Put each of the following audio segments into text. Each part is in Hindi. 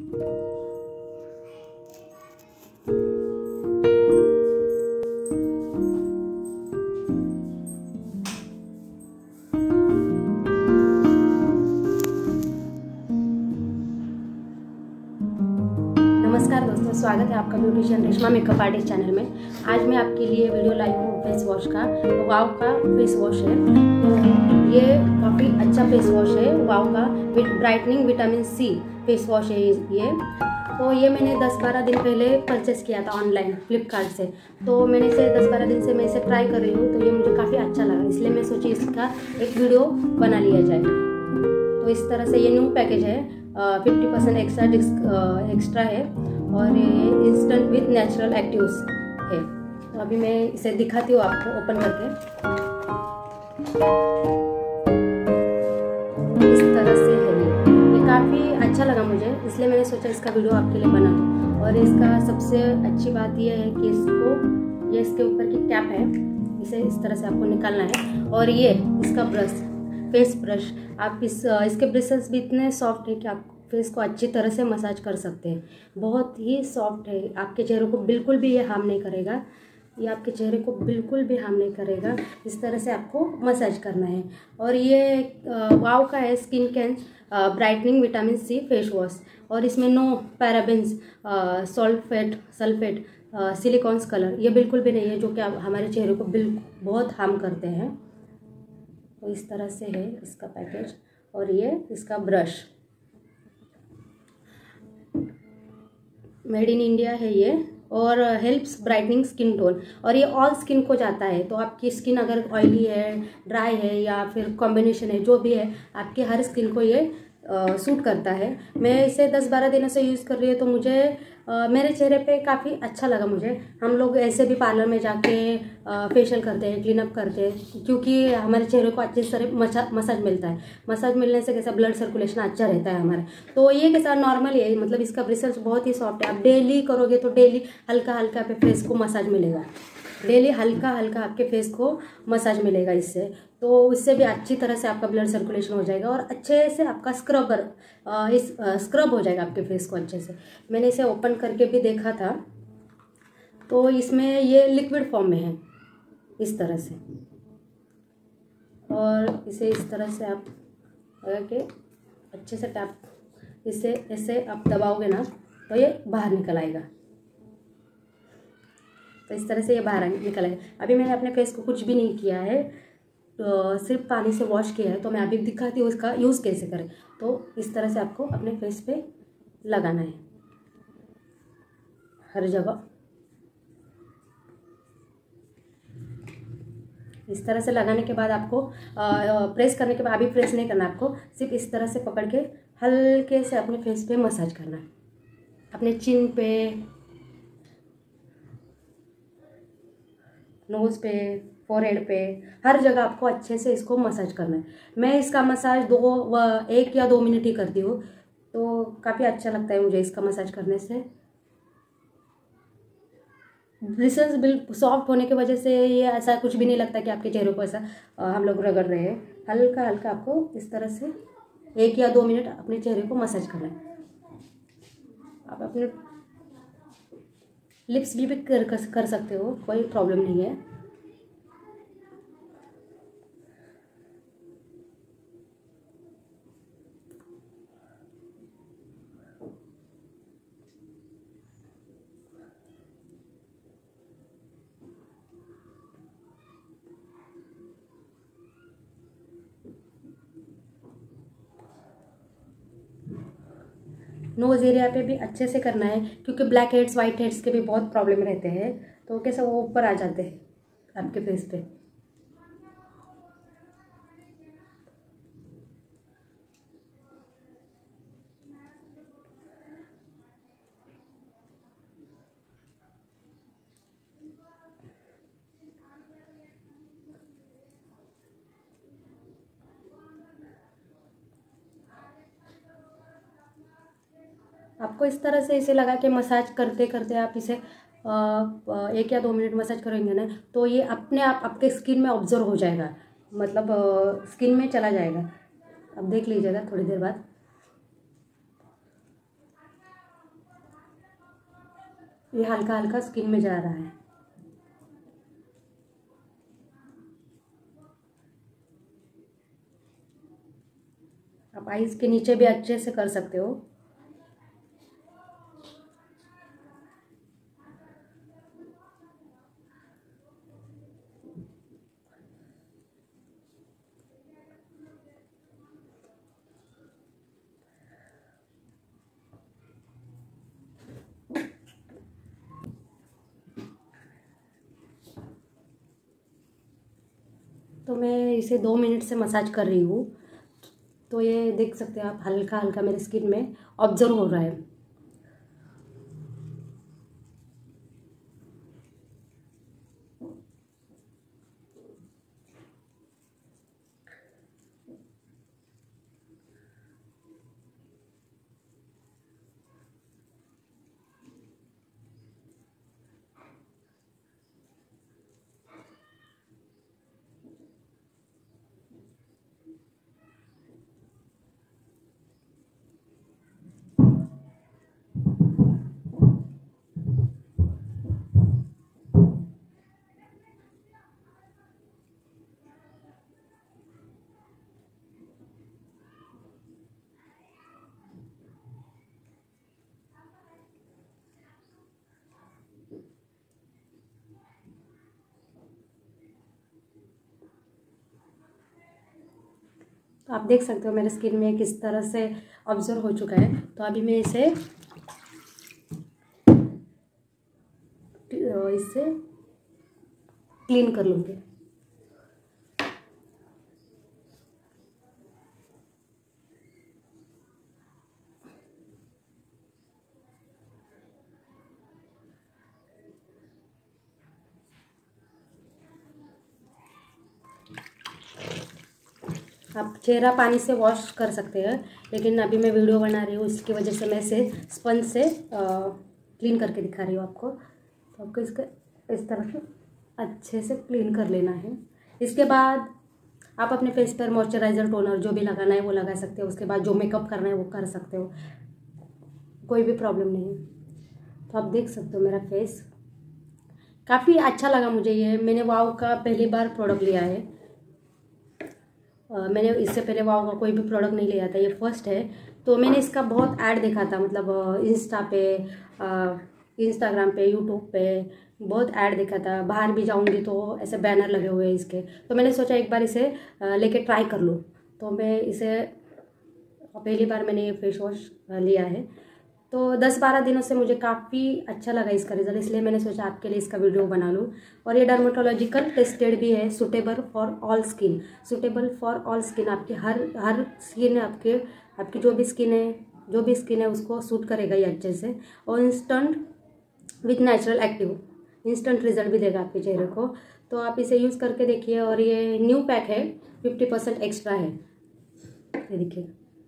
नमस्कार दोस्तों, स्वागत है आपका beautician Reshma makeup artist channel में। आज मैं आपके लिए वीडियो लाई हूँ फेस वॉश का। तो वाव का फेस वॉश है। तो ये काफ़ी अच्छा फेस वॉश है वाव का। Brightening vitamin C face wash है ये। तो ये मैंने 10-12 दिन पहले परचेस किया था ऑनलाइन फ्लिपकार्ट से। तो मैंने इसे 10-12 दिन से मैं इसे ट्राई कर रही हूँ। तो ये मुझे काफ़ी अच्छा लगा, इसलिए मैं सोची इसका एक वीडियो बना लिया जाए। तो इस तरह से ये न्यू पैकेज है, 50% एक्स्ट्रा है और ये इंस्टेंट विथ नेचुरल एक्टिव्स है। तो अभी मैं इसे दिखाती हूँ आपको ओपन करके। इस तरह से है ये काफ़ी अच्छा लगा मुझे, इसलिए मैंने सोचा इसका वीडियो आपके लिए बना दूँ। और इसका सबसे अच्छी बात यह है कि ये इसके ऊपर की कैप है, इसे इस तरह से आपको निकालना है। और ये इसका ब्रश, फेस ब्रश, आप इसके ब्रशेस भी इतने सॉफ्ट है कि आप फेस को अच्छी तरह से मसाज कर सकते हैं। बहुत ही सॉफ्ट है, आपके चेहरे को बिल्कुल भी ये हार्म नहीं करेगा। ये आपके चेहरे को बिल्कुल भी हार्म नहीं करेगा। इस तरह से आपको मसाज करना है। और ये वाव का है skin can brightening vitamin C face wash. और इसमें no parabens, sulphate, silicones colour ये बिल्कुल भी नहीं है, जो कि हमारे चेहरे को बहुत हार्म करते हैं। तो इस तरह से है इसका पैकेज। और ये इसका ब्रश मेड इन इंडिया है ये। और हेल्प्स ब्राइटनिंग स्किन टोन, और ये ऑल स्किन को जाता है। तो आपकी स्किन अगर ऑयली है, ड्राई है या फिर कॉम्बिनेशन है, जो भी है, आपके हर स्किन को ये सूट करता है। मैं इसे 10-12 दिनों से यूज़ कर रही हूँ। तो मुझे मेरे चेहरे पे काफ़ी अच्छा लगा मुझे। हम लोग ऐसे भी पार्लर में जाके फेशियल करते हैं, क्लीनअप करते हैं, क्योंकि हमारे चेहरे को अच्छे से मसाज मिलता है। मसाज मिलने से कैसा ब्लड सर्कुलेशन अच्छा रहता है हमारा। तो ये कैसा नॉर्मल है, मतलब इसका ब्रिसल्स बहुत ही सॉफ्ट है। आप डेली करोगे तो डेली हल्का हल्का आपके फेस को मसाज मिलेगा। डेली हल्का हल्का आपके फेस को मसाज मिलेगा इससे। तो इससे भी अच्छी तरह से आपका ब्लड सर्कुलेशन हो जाएगा और अच्छे से आपका स्क्रब हो जाएगा आपके फेस को अच्छे से। मैंने इसे ओपन करके भी देखा था। तो इसमें ये लिक्विड फॉर्म में है इस तरह से। और इसे इस तरह से आप लगा के अच्छे से इसे ऐसे आप दबाओगे ना तो ये बाहर निकल आएगा। तो इस तरह से ये बाहर निकल आएगा। अभी मैंने अपने फेस को कुछ भी नहीं किया है, तो सिर्फ पानी से वॉश किया है। तो मैं अभी दिखाती हूँ इसका यूज़ कैसे करें। तो इस तरह से आपको अपने फेस पे लगाना है हर जगह। इस तरह से लगाने के बाद आपको प्रेस करने के बाद, अभी प्रेस नहीं करना आपको, सिर्फ इस तरह से पकड़ के हल्के से अपने फेस पे मसाज करना है। अपने चिन पे, नोज़ पे, फोरहेड पे, हर जगह आपको अच्छे से इसको मसाज करना है। मैं इसका मसाज 1 या 2 मिनट ही करती हूँ। तो काफ़ी अच्छा लगता है मुझे इसका मसाज करने से। ब्रिसल्स बिल्कुल सॉफ्ट होने की वजह से ये ऐसा कुछ भी नहीं लगता कि आपके चेहरे को ऐसा हम लोग रगड़ रहे हैं। हल्का हल्का आपको इस तरह से 1 या 2 मिनट अपने चेहरे को मसाज करना है। आप अपने लिप्स भी कर सकते हो, कोई प्रॉब्लम नहीं है। नोज़ एरिया पे भी अच्छे से करना है, क्योंकि ब्लैक हेड्स, वाइट हेड्स के भी बहुत प्रॉब्लम रहते हैं। तो कैसे वो ऊपर आ जाते हैं आपके फेस पे। आपको इस तरह से इसे लगा के मसाज करते करते आप इसे 1 या 2 मिनट मसाज करेंगे ना, तो ये अपने आप आपके स्किन में ऑब्जर्व हो जाएगा, मतलब स्किन में चला जाएगा। अब देख लीजिएगा थोड़ी देर बाद। ये हल्का हल्का स्किन में जा रहा है। आप आईज के नीचे भी अच्छे से कर सकते हो। तो मैं इसे 2 मिनट से मसाज कर रही हूँ। तो ये देख सकते हैं आप, हल्का हल्का मेरी स्किन में ऑब्जर्व हो रहा है। तो आप देख सकते हो मेरे स्किन में किस तरह से ऑब्जर्व हो चुका है। तो अभी मैं इसे इससे क्लीन कर लूँगी। आप चेहरा पानी से वॉश कर सकते हैं, लेकिन अभी मैं वीडियो बना रही हूँ, इसकी वजह से मैं इसे स्पंज से क्लीन करके दिखा रही हूँ आपको। तो आपको इसका इस तरह से अच्छे से क्लीन कर लेना है। इसके बाद आप अपने फेस पर मॉइस्चराइजर, टोनर जो भी लगाना है वो लगा सकते हो। उसके बाद जो मेकअप करना है वो कर सकते हो, कोई भी प्रॉब्लम नहीं है। तो आप देख सकते हो मेरा फेस काफ़ी अच्छा लगा मुझे। ये मैंने वाव का पहली बार प्रोडक्ट लिया है। मैंने इससे पहले वाव का कोई भी प्रोडक्ट नहीं लिया था, ये फर्स्ट है। तो मैंने इसका बहुत ऐड देखा था, मतलब इंस्टा पे, इंस्टाग्राम पे, यूट्यूब पे बहुत ऐड देखा था। बाहर भी जाऊंगी तो ऐसे बैनर लगे हुए हैं इसके। तो मैंने सोचा एक बार इसे लेके ट्राई कर लूँ। तो मैं इसे पहली बार मैंने ये फेस वॉश लिया है। तो 10-12 दिनों से मुझे काफ़ी अच्छा लगा इसका रिजल्ट, इसलिए मैंने सोचा आपके लिए इसका वीडियो बना लूँ। और ये डर्मेटोलॉजिकल टेस्टेड भी है, suitable for all skin. Suitable for all skin, आपकी हर स्किन, आपकी जो भी स्किन है उसको सूट करेगा ये अच्छे से। और instant with natural active, instant result भी देगा आपके चेहरे को। तो आप इसे यूज़ करके देखिए। और ये न्यू पैक है, 50% एक्स्ट्रा है, ये देखिए,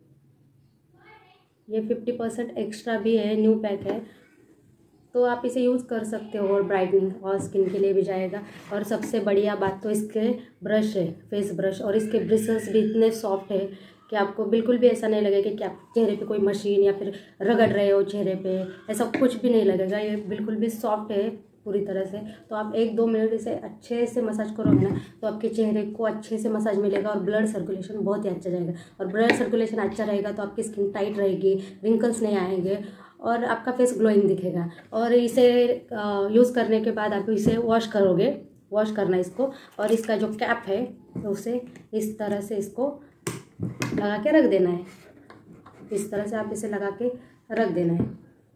ये 50% एक्स्ट्रा भी है, न्यू पैक है। तो आप इसे यूज़ कर सकते हो और ब्राइटनिंग और स्किन के लिए भी जाएगा। और सबसे बढ़िया बात तो इसके ब्रश है, फेस ब्रश, और इसके ब्रिसल्स भी इतने सॉफ्ट है कि आपको बिल्कुल भी ऐसा नहीं लगेगा कि आप चेहरे पे कोई मशीन या फिर रगड़ रहे हो चेहरे पे, ऐसा कुछ भी नहीं लगेगा। ये बिल्कुल भी सॉफ्ट है पूरी तरह से। तो आप 1-2 मिनट इसे अच्छे से मसाज करोगे ना, तो आपके चेहरे को अच्छे से मसाज मिलेगा और ब्लड सर्कुलेशन बहुत ही अच्छा जाएगा। और ब्लड सर्कुलेशन अच्छा रहेगा तो आपकी स्किन टाइट रहेगी, रिंकल्स नहीं आएंगे और आपका फेस ग्लोइंग दिखेगा। और इसे यूज़ करने के बाद आप इसे वॉश करना इसको। और इसका जो कैप है तो उसे इस तरह से इसको लगा के रख देना है। इस तरह से आप इसे लगा के रख देना है।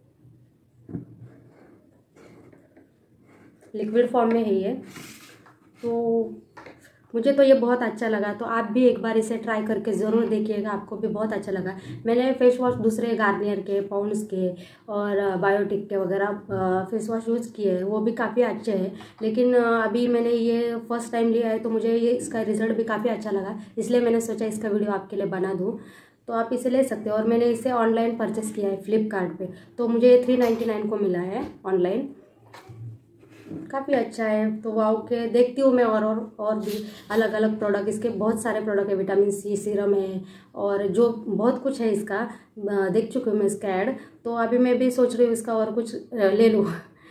लिक्विड फॉर्म में है ये। तो मुझे तो ये बहुत अच्छा लगा। तो आप भी एक बार इसे ट्राई करके ज़रूर देखिएगा, आपको भी बहुत अच्छा लगा। मैंने फेस वॉश दूसरे गार्नियर के, पॉन्ड्स के और बायोटिक के वगैरह फेस वॉश यूज़ किए हैं, वो भी काफ़ी अच्छे हैं। लेकिन अभी मैंने ये फर्स्ट टाइम लिया है तो मुझे ये इसका रिज़ल्ट भी काफ़ी अच्छा लगा, इसलिए मैंने सोचा इसका वीडियो आपके लिए बना दूँ। तो आप इसे ले सकते हो। और मैंने इसे ऑनलाइन परचेस किया है फ्लिपकार्ट पे, तो मुझे 399 को मिला है ऑनलाइन, काफ़ी अच्छा है। तो वाव के देखती हूँ मैं और भी अलग अलग प्रोडक्ट, इसके बहुत सारे प्रोडक्ट है, विटामिन सी सीरम है और जो बहुत कुछ है इसका, देख चुकी हूँ मैं इसका ऐड। तो अभी मैं भी सोच रही हूँ इसका और कुछ ले लूँ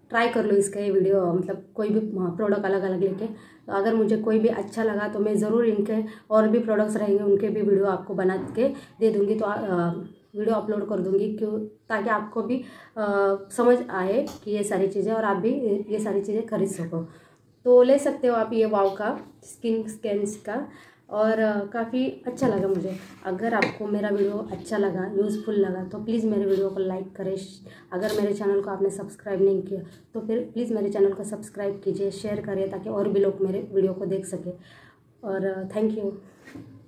ट्राई कर लो इसका ये वीडियो, मतलब कोई भी प्रोडक्ट अलग अलग लेके। तो अगर मुझे कोई भी अच्छा लगा तो मैं ज़रूर इनके और भी प्रोडक्ट्स रहेंगे उनके भी वीडियो आपको बना के दे दूँगी। तो वीडियो अपलोड कर दूँगी, क्यों, ताकि आपको भी समझ आए कि ये सारी चीज़ें, और आप भी ये सारी चीज़ें खरीद सको। तो ले सकते हो आप ये वाव का स्किन स्कैन्स का, और काफ़ी अच्छा लगा मुझे। अगर आपको मेरा वीडियो अच्छा लगा, यूज़फुल लगा, तो प्लीज़ मेरे वीडियो को लाइक करें। अगर मेरे चैनल को आपने सब्सक्राइब नहीं किया तो फिर प्लीज़ मेरे चैनल को सब्सक्राइब कीजिए, शेयर करें, ताकि और भी लोग मेरे वीडियो को देख सकें। और थैंक यू।